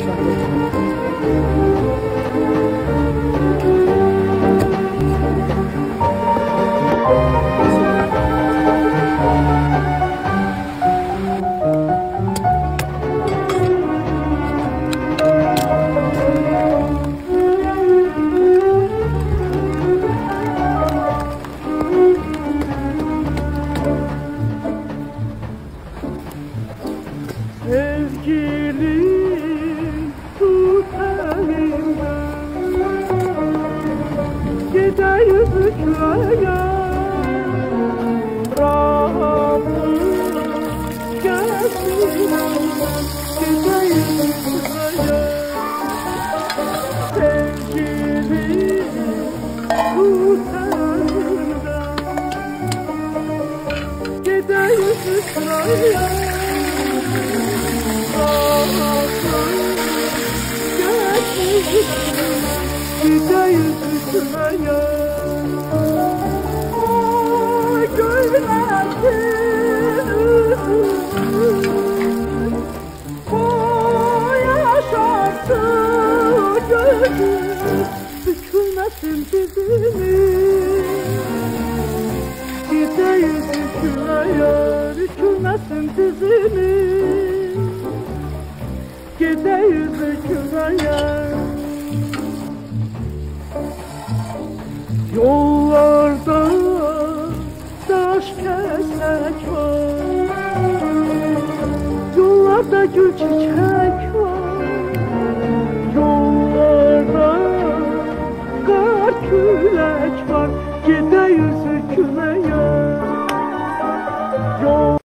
Sevgilim tut elimden, gideyim köye, Rabbim gelsin, gideyim köye. Sevgilim tut elimden, gideyim köye, gideyim düşmeye. Oy göylerdim, oy yaşattı gözüm, bükülmesin dizimi. Gideyim düşmeye, bükülmesin dizimi. Gideyim düşmeye. Yollarda taş kesmek var, yollarda gül çiçek